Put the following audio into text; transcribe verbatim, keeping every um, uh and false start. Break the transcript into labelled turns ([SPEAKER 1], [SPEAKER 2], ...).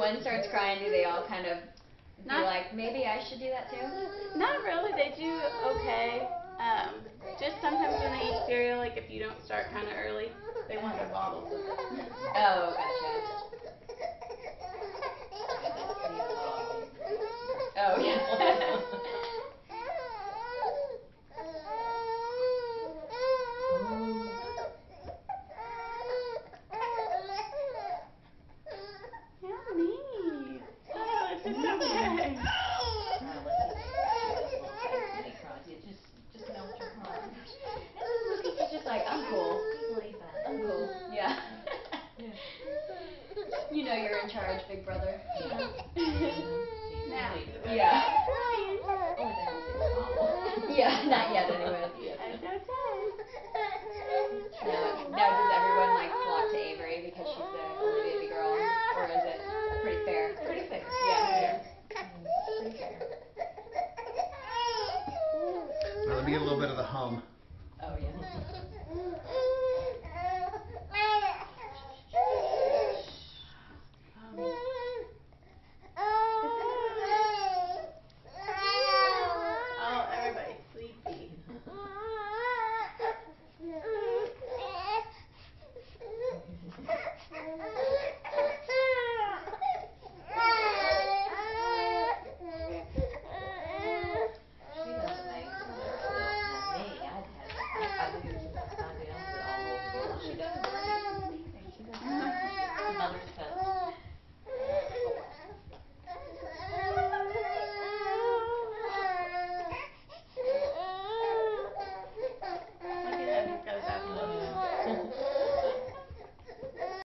[SPEAKER 1] one starts crying, do they all kind of
[SPEAKER 2] Not,
[SPEAKER 1] be like, maybe I should do that too?
[SPEAKER 2] Not really. They do okay. Um, just sometimes when they eat cereal, like if you don't start kind of early, they want their bottles with it.
[SPEAKER 1] Oh, gotcha. Oh, yeah.
[SPEAKER 2] Yummy. Oh, it's just okay.
[SPEAKER 1] He's just like, I'm cool. I'm cool. Yeah. You know you're in charge, big brother.
[SPEAKER 2] Now.
[SPEAKER 1] Yeah. Yeah, not yet anyway.
[SPEAKER 2] It's okay.
[SPEAKER 1] Now, now does everyone like flock to Avery because she's the only baby girl, or is it pretty fair?
[SPEAKER 3] Pretty fair.
[SPEAKER 1] Yeah.
[SPEAKER 3] Yeah. Mm, pretty fair.
[SPEAKER 4] Now let me get a little bit of the hum.